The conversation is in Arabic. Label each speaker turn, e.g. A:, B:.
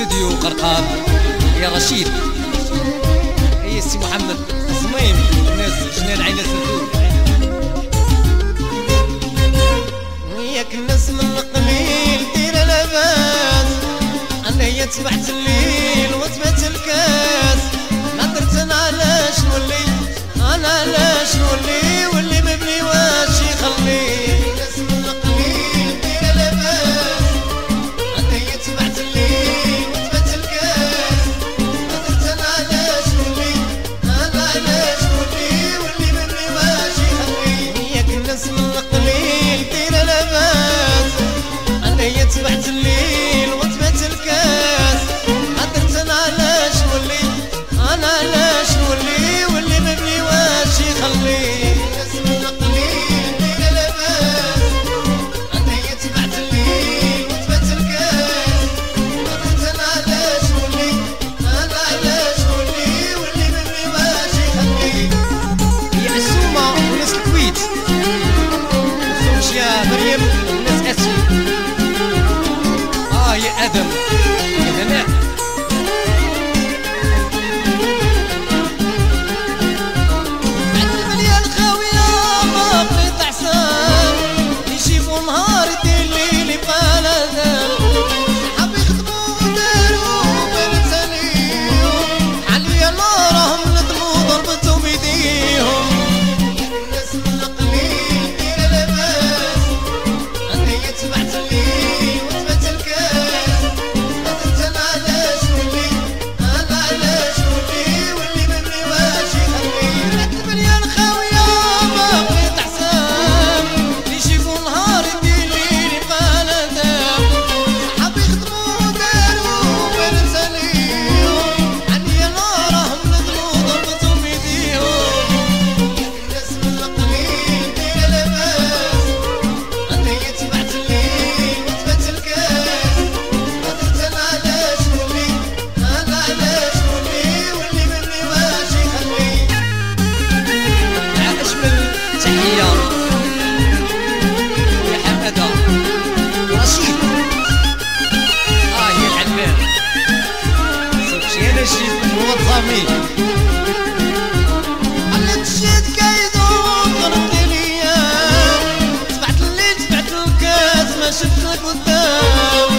A: استوديو قرقان يا رشيد يا سي محمد صميم الناس جنان عينة سردود
B: وياك الناس من القليل دير لاباس انا تبعت الليل وتبات الكاس ما درت انا علاش نولي انا علاش نولي واللي مبني واش يخلي الناس من القليل دير لاباس انا تبعت الليل وتبات الكاس ما درت انا علاش نولي انا علاش نولي واللي مبني واش يخلي وياك الناس من القليل دير لاباس انا تبعت الليل وتبات الكاس ما درت انا علاش نولي انا علاش نولي واللي مبني واش يخلي الناس من القليل دير لاباس انا تبعت الليل وتبات الكاس ما درت انا علاش نولي انا علاش نولي واللي مبني واش يخلي
A: هي عسومة وناس الكويت مفهومش يا مريم الناس اسفل يا ادم يا هناء
B: بعد المليان خاوية ما بقيت عسام يجيبوا نهار يدير الليل يبقى لازم صحاب يخدموا وداروا بين تانيهم عليا الله راهم ندموا ضربتهم بيديهم الناس من القليل دير لاباس انا تبعت الليل وتبات الكاس ما درت انا علاش نولي انا علاش نولي واللي مبني واش يخلي بعد المليان خاوية ما بقيت حسام يجيبوا نهار يدير الليل يبقى لازم صحاب يخدموا وداروا بين تانيهم عليا الله راهم ندموا ضربتهم بيديهم الناس من القليل دير لاباس انا تبعت الليل وتبات الكاس ما درت انا علاش نولي انا علاش نولي واللي مبني واش يخلي
A: مع اجمل تحية يا حمادة رشيد يا العلمان صوتي انا شيف منظمي
B: علي مشيت كايدو ضربتي ليا تبعت الليل تبعت الكاس ما شفتك قدام